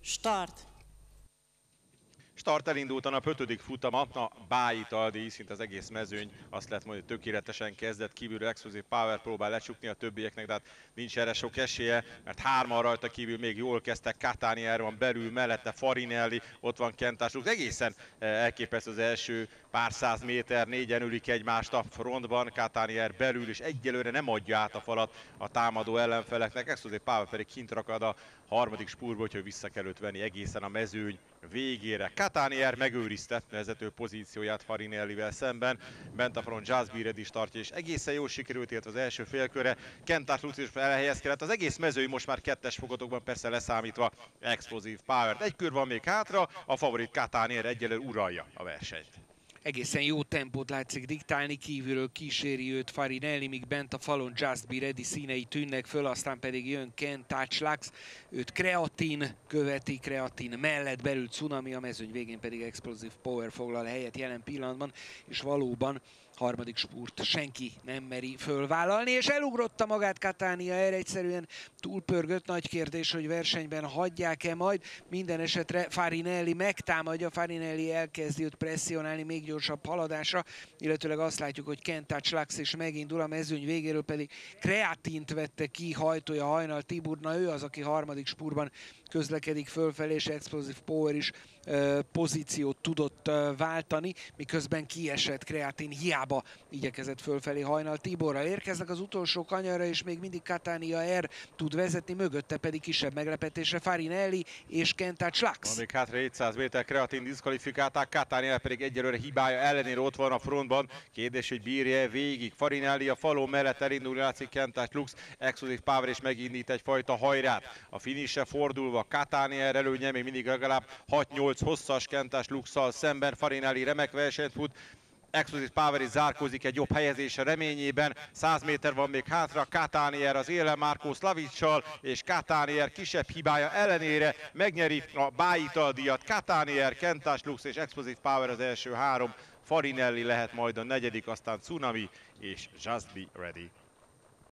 Start! Start elindult a nap 5. futama, a Bájitaldi, szinte az egész mezőny, azt lehet mondani, hogy tökéletesen kezdett, kívülről Explosive Power próbál lecsukni a többieknek, de hát nincs erre sok esélye, mert hárman rajta kívül még jól kezdtek, Catanier van belül, mellette Farinelli, ott van Kentás Lux, egészen elképesztő az első pár száz méter, négyen ülik egymást a frontban, Catanier belül, és egyelőre nem adja át a falat a támadó ellenfeleknek, Explosive Power pedig kint rakad a harmadik spúrba, hogy vissza kell őt venni egészen a mezőny végére. Catanier megőrizte vezető pozícióját Farinellivel szemben, bent a front Just Be Ready is tartja, és egészen jól sikerült, illetve az első félkörre Kentás Lux is elhelyezkedett. Az egész mezőny most már kettes fokozatokban, persze leszámítva Explosive Power-t. Egy kör van még hátra, a favorit Catanier egyelőre uralja a versenyt. Egészen jó tempót látszik diktálni, kívülről kíséri őt Farinelli, míg bent a falon Just Be Ready színei tűnnek föl, aztán pedig jön Kentás Lux, őt Kreatin követi, Kreatin mellett belül Tsunami, a mezőny végén pedig Explosive Power foglal helyet jelen pillanatban, és valóban harmadik spurt senki nem meri fölvállalni, és elugrotta magát Catanier, egyszerűen túlpörgött, nagy kérdés, hogy versenyben hagyják-e majd. Minden esetre Farinelli megtámadja, Farinelli elkezdi őt presszionálni még gyorsabb haladásra, illetőleg azt látjuk, hogy Kentás Lux is megindul, a mezőny végéről pedig Kreatint vette ki, hajtója Hajnal Tibor, na ő az, aki harmadik spurtban közlekedik fölfelé, és Explosive Power is pozíciót tudott váltani, miközben kiesett Kreatin, hiába igyekezett fölfelé Hajnal Tiborral. Érkeznek az utolsó kanyarra, és még mindig Catanier tud vezetni, mögötte pedig kisebb meglepetésre Farinelli és Kentás Lux. Van még hátra 700 méter, Kreatin diszkvalifikálták, Catanier pedig egyelőre hibája ellenére ott van a frontban. Kérdés, hogy bírja végig. Farinelli a faló mellett elindulni látszik, Kentás Lux, Explosive Power is megindít egyfajta hajrát. A finishre fordulva Catanier előnye még mindig legalább 6-8 hosszas Kentás Luxal szemben. Farinelli remek versenyt fut, Explosive Power is zárkózik egy jobb helyezése reményében. 100 méter van még hátra, Catanier az élen Marco Slavicsal, és Catanier kisebb hibája ellenére megnyeri a Bájital-díjat. Catanier, Kentás Lux és Explosive Power az első három, Farinelli lehet majd a negyedik, aztán Tsunami és Just Be Ready.